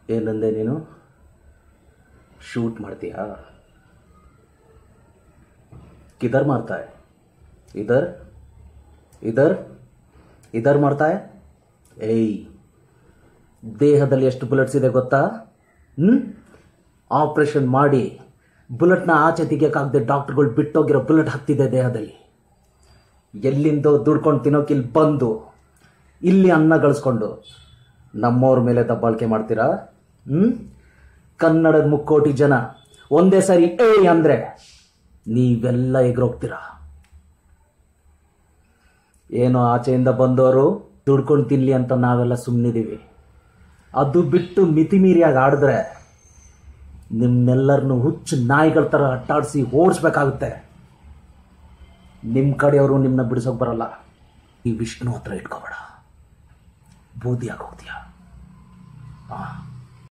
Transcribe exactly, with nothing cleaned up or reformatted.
ಏನಂದೆ ನೀನು? ಶೂಟ್ ಮಾಡ್ತೀಯಾ? किधर मारता है? इधर इधर इधर मारता है? ಏಯ್, ದೇಹದಲ್ಲಿ ಎಷ್ಟು ಬುಲೆಟ್ಸ್ ಇದೆ ಗೊತ್ತಾ? ಹ್ಞೂ ಆಪ್ರೇಷನ್ ಮಾಡಿ ಬುಲೆಟ್ನ ಆಚೆ ತೆಗಿಯೋಕ್ಕಾಗದೆ ಡಾಕ್ಟರ್ಗಳು ಬಿಟ್ಟೋಗಿರೋ ಬುಲೆಟ್ ಹತ್ತಿದೆ ದೇಹದಲ್ಲಿ. ಎಲ್ಲಿಂದೋ ದುಡ್ಕೊಂಡು ತಿನ್ನೋಕೆ ಇಲ್ಲಿ ಬಂದು ಇಲ್ಲಿ ಅನ್ನ ಗಳಿಸ್ಕೊಂಡು ನಮ್ಮವ್ರ ಮೇಲೆ ದಬ್ಬಾಳಿಕೆ ಮಾಡ್ತೀರಾ? ಹ್ಞೂ ಕನ್ನಡದ ಮುಕ್ಕೋಟಿ ಜನ ಒಂದೇ ಸಾರಿ ಏಯ್ ಅಂದರೆ ನೀವೆಲ್ಲ ಎಗ್ರೋಗ್ತೀರಾ. ಏನೋ ಆಚೆಯಿಂದ ಬಂದವರು ದುಡ್ಕೊಂಡು ತಿನ್ಲಿ ಅಂತ ನಾವೆಲ್ಲ ಸುಮ್ಮನಿದ್ದೀವಿ. ಅದು ಬಿಟ್ಟು ಮಿತಿಮೀರಿಯಾಗಿ ಆಡಿದ್ರೆ ನಿಮ್ನೆಲ್ಲರನ್ನು ಹುಚ್ಚು ನಾಯಿಗಳ ಥರ ಅಟ್ಟಾಡಿಸಿ ಓಡಿಸ್ಬೇಕಾಗುತ್ತೆ. ನಿಮ್ಮ ಕಡೆಯವರು ನಿಮ್ಮನ್ನ ಬಿಡಿಸೋಕೆ ಬರಲ್ಲ. ಈ ವಿಷ್ಣು ಹತ್ರ ಇಟ್ಕೋಬೇಡ, ಬೂದಿಯಾಗಿ ಹೋಗ್ತೀಯ. ಹಾಂ.